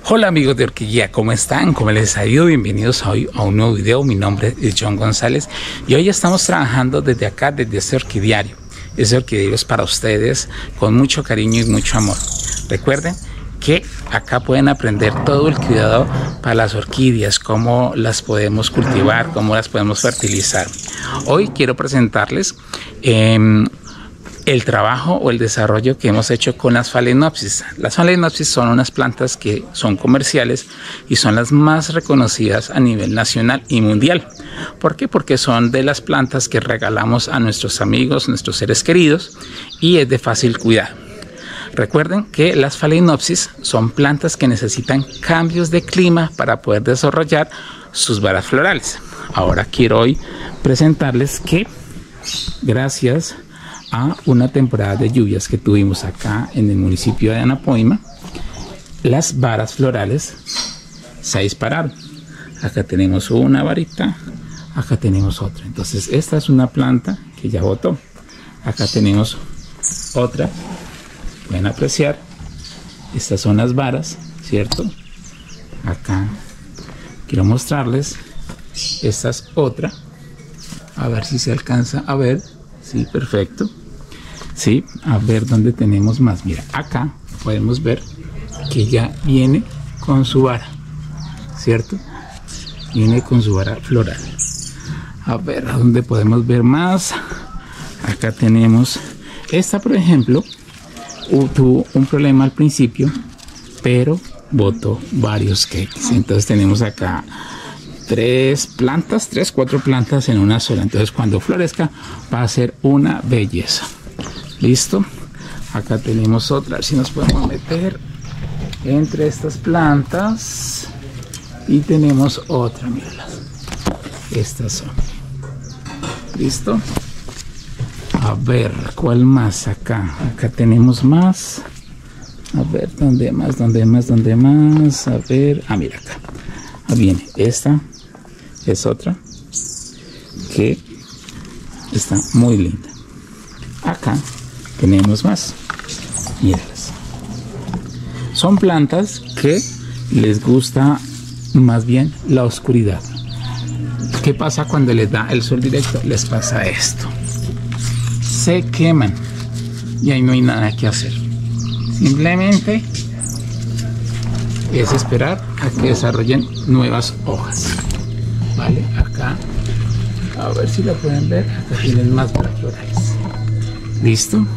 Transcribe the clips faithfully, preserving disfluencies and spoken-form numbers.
Hola amigos de Orquídea, ¿cómo están? ¿Cómo les ha ido? Bienvenidos hoy a un nuevo video. Mi nombre es John González y hoy estamos trabajando desde acá, desde este orquidiario. Este orquidiario es para ustedes con mucho cariño y mucho amor. Recuerden que acá pueden aprender todo el cuidado para las orquídeas, cómo las podemos cultivar, cómo las podemos fertilizar. Hoy quiero presentarles eh, el trabajo o el desarrollo que hemos hecho con las Phalaenopsis. Las Phalaenopsis son unas plantas que son comerciales y son las más reconocidas a nivel nacional y mundial. ¿Por qué? Porque son de las plantas que regalamos a nuestros amigos, nuestros seres queridos, y es de fácil cuidado. Recuerden que las Phalaenopsis son plantas que necesitan cambios de clima para poder desarrollar sus varas florales. Ahora quiero hoy presentarles que gracias a una temporada de lluvias que tuvimos acá en el municipio de Anapoima, las varas florales se dispararon. Acá tenemos una varita, acá tenemos otra. Entonces esta es una planta que ya botó. Acá tenemos otra, pueden apreciar, estas son las varas, ¿cierto? Acá quiero mostrarles, esta es otra, a ver si se alcanza a ver. Sí, perfecto. Sí, a ver dónde tenemos más. Mira, acá podemos ver que ya viene con su vara, ¿cierto? Viene con su vara floral. A ver, ¿a dónde podemos ver más? Acá tenemos esta, por ejemplo, tuvo un problema al principio, pero botó varios cakes. Entonces tenemos acá tres plantas, tres, cuatro plantas en una sola. Entonces cuando florezca va a ser una belleza. Listo. Acá tenemos otra, a ver si nos podemos meter entre estas plantas. Y tenemos otra, míralas. Estas son. Listo. A ver, ¿cuál más acá? Acá tenemos más. A ver, ¿dónde más? ¿Dónde más? ¿Dónde más? A ver. Ah, mira acá. Ah, viene esta. Es otra que está muy linda. Acá tenemos más. Míralas. Son plantas que les gusta más bien la oscuridad. ¿Qué pasa cuando les da el sol directo? Les pasa esto. Se queman y ahí no hay nada que hacer. Simplemente es esperar a que desarrollen nuevas hojas. Vale, acá, a ver si lo pueden ver, acá tienen más varas florales. ¿Listo?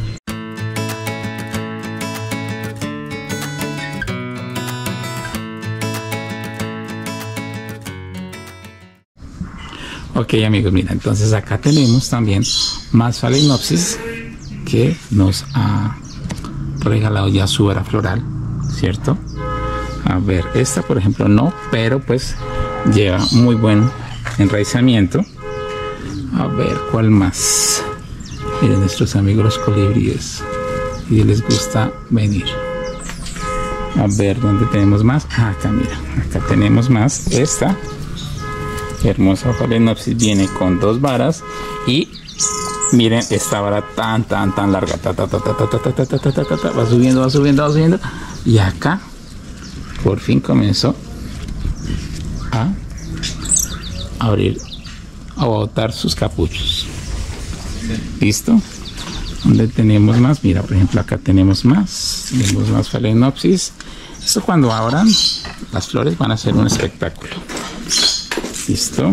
Ok amigos, mira, entonces acá tenemos también más Phalaenopsis que nos ha regalado ya su vara floral, ¿cierto? A ver, esta por ejemplo no, pero pues lleva muy buen enraizamiento. A ver, ¿cuál más? Miren, nuestros amigos los colibríes, y les gusta venir. A ver, ¿dónde tenemos más? Ah, acá, mira, acá tenemos más. Esta hermosa Phalaenopsis viene con dos varas y miren esta vara tan, tan, tan larga. Ta, ta, ta, ta, ta, ta, ta, ta, ta, ta, ta, va subiendo, va subiendo, va subiendo. Y acá, por fin comenzó a abrir, a botar sus capuchos. ¿Listo? ¿Dónde tenemos más? Mira, por ejemplo, acá tenemos más. Tenemos más Phalaenopsis. Esto cuando abran, las flores van a ser un espectáculo. ¿Listo?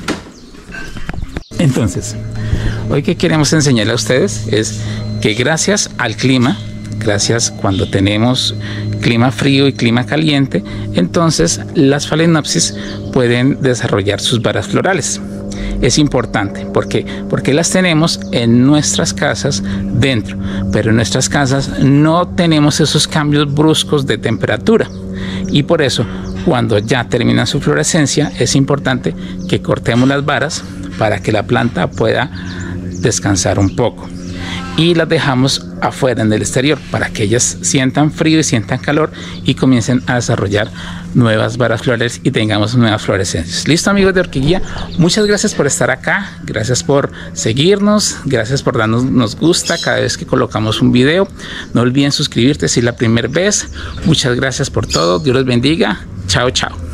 Entonces, hoy que queremos enseñarle a ustedes es que gracias al clima, gracias cuando tenemos clima frío y clima caliente, entonces las Phalaenopsis pueden desarrollar sus varas florales. Es importante porque porque las tenemos en nuestras casas dentro, pero en nuestras casas no tenemos esos cambios bruscos de temperatura, y por eso cuando ya termina su florescencia es importante que cortemos las varas para que la planta pueda descansar un poco, y las dejamos afuera, en el exterior, para que ellas sientan frío y sientan calor y comiencen a desarrollar nuevas varas florales y tengamos nuevas florescencias. Listo, amigos de Orquídea, muchas gracias por estar acá, gracias por seguirnos, gracias por darnos nos gusta cada vez que colocamos un video. No olviden suscribirte si es la primera vez. Muchas gracias por todo, Dios los bendiga, chao chao.